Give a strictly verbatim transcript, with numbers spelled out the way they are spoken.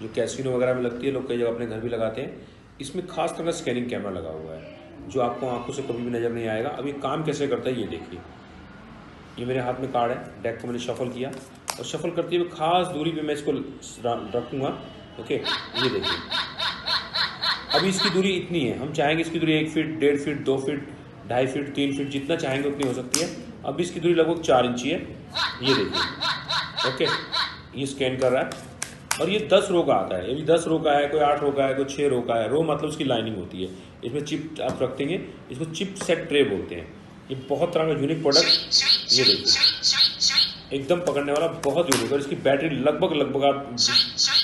जो कैसीनो वगैरह में लगती है, लोग कई जगह अपने घर भी लगाते हैं। इसमें खास तरह का स्कैनिंग कैमरा लगा हुआ है जो आपको आंखों से कभी भी नज़र नहीं आएगा। अब ये काम कैसे करता है ये देखिए। ये मेरे हाथ में कार्ड है, डेक को मैंने शफल किया और शफल करते हुए खास दूरी पे मैं इसको रखूँगा। ओके, ये देखिए अभी इसकी दूरी इतनी है, हम चाहेंगे इसकी दूरी एक फीट, डेढ़ फीट, दो फीट, ढाई फीट, तीन फीट, जितना चाहेंगे उतनी हो सकती है। अब इसकी दूरी लगभग चार इंची है, ये देखिए। ओके, ये स्कैन कर रहा है और ये दस रो का आता है। ये भी दस रो का है, कोई आठ रो का है, कोई छः रो का है। रो मतलब उसकी लाइनिंग होती है। इसमें चिप आप रख देंगे, इसको चिप सेट ट्रे बोलते हैं। ये बहुत तरह का यूनिक प्रोडक्ट, ये देखिए एकदम पकड़ने वाला, बहुत यूनिक। और इसकी बैटरी लगभग लगभग आप